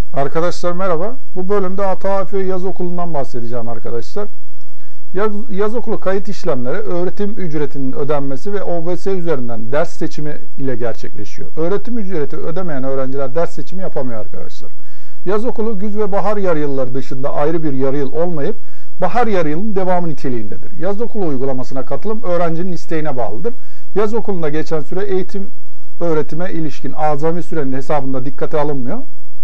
Arkadaşlar merhaba. Bu bölümde ATAF Yaz Okulu'ndan bahsedeceğim arkadaşlar. Yaz okulu kayıt işlemleri öğretim ücretinin ödenmesi ve OBS üzerinden ders seçimi ile gerçekleşiyor. Öğretim ücreti ödemeyen öğrenciler ders seçimi yapamıyor arkadaşlar. Yaz okulu güz ve bahar yarı yılları dışında ayrı bir yarı yıl olmayıp bahar yarı yılın devamı niteliğindedir. Yaz okulu uygulamasına katılım öğrencinin isteğine bağlıdır. Yaz okulunda geçen süre eğitim öğretime ilişkin azami sürenin hesabında dikkate alınmıyor.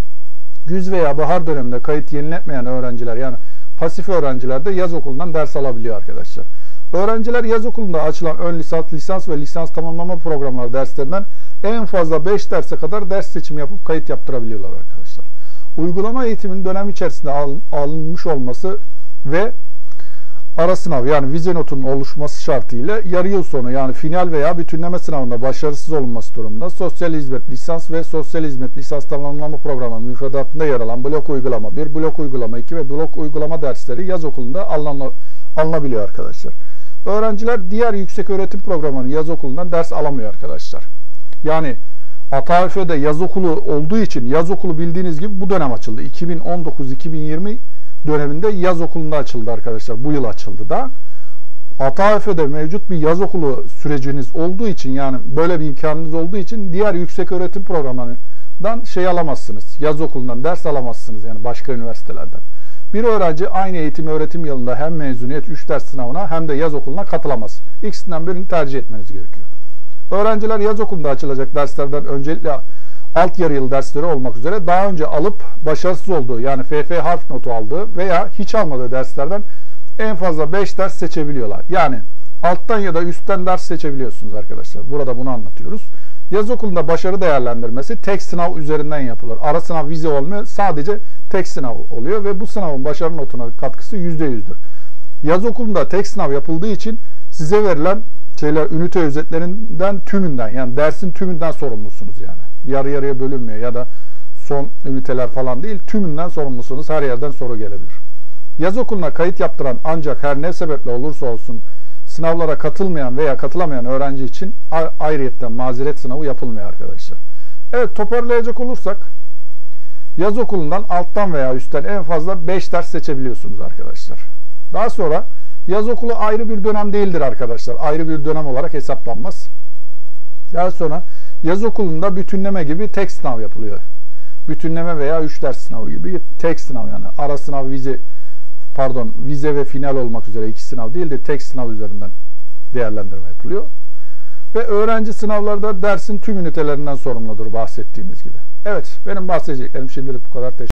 Güz veya bahar döneminde kayıt yeniletmeyen öğrenciler, yani pasif öğrenciler de yaz okulundan ders alabiliyor arkadaşlar. Öğrenciler yaz okulunda açılan ön lisans, lisans ve lisans tamamlama programları derslerinden en fazla 5 derse kadar ders seçimi yapıp kayıt yaptırabiliyorlar arkadaşlar. Uygulama eğitimin dönem içerisinde alınmış olması ve ara sınav, yani vize notunun oluşması şartıyla yarı yıl sonu, yani final veya bütünleme sınavında başarısız olunması durumunda sosyal hizmet lisans ve sosyal hizmet lisans tamamlama programı müfredatında yer alan blok uygulama 1, blok uygulama 2 ve blok uygulama dersleri yaz okulunda alınabiliyor arkadaşlar. Öğrenciler diğer yüksek öğretim programının yaz okulundan ders alamıyor arkadaşlar. Yani ATAF'de yaz okulu olduğu için, yaz okulu bildiğiniz gibi bu dönem açıldı. 2019-2020 döneminde yaz okulunda açıldı arkadaşlar. Bu yıl açıldı da. ATAF'de mevcut bir yaz okulu süreciniz olduğu için, yani böyle bir imkanınız olduğu için diğer yüksek öğretim programlarından alamazsınız. Yaz okulundan ders alamazsınız, yani başka üniversitelerden. Bir öğrenci aynı eğitim öğretim yılında hem mezuniyet 3 ders sınavına hem de yaz okuluna katılamaz. İkisinden birini tercih etmeniz gerekiyor. Öğrenciler yaz okulunda açılacak derslerden öncelikle alt yarı yıl dersleri olmak üzere daha önce alıp başarısız olduğu, yani FF harf notu aldığı veya hiç almadığı derslerden en fazla 5 ders seçebiliyorlar. Yani alttan ya da üstten ders seçebiliyorsunuz arkadaşlar. Burada bunu anlatıyoruz. Yaz okulunda başarı değerlendirmesi tek sınav üzerinden yapılır. Ara sınav, vize olmuyor. Sadece tek sınav oluyor ve bu sınavın başarı notuna katkısı %100'dür. Yaz okulunda tek sınav yapıldığı için size verilen ünite özetlerinden tümünden, yani dersin tümünden sorumlusunuz yani. Yarı yarıya bölünmüyor ya da son üniteler falan değil, tümünden sorumlusunuz. Her yerden soru gelebilir. Yaz okuluna kayıt yaptıran ancak her ne sebeple olursa olsun sınavlara katılmayan veya katılamayan öğrenci için ayrıyetten mazeret sınavı yapılmıyor arkadaşlar. Evet, toparlayacak olursak yaz okulundan alttan veya üstten en fazla 5 ders seçebiliyorsunuz arkadaşlar. Daha sonra yaz okulu ayrı bir dönem değildir arkadaşlar. Ayrı bir dönem olarak hesaplanmaz. Daha sonra yaz okulunda bütünleme gibi tek sınav yapılıyor. Bütünleme veya 3 ders sınavı gibi tek sınav, yani ara sınav, vize ve final olmak üzere 2 sınav değil de tek sınav üzerinden değerlendirme yapılıyor. Ve öğrenci sınavlarda dersin tüm ünitelerinden sorumludur bahsettiğimiz gibi. Evet, benim bahsedeceklerim şimdilik bu kadar.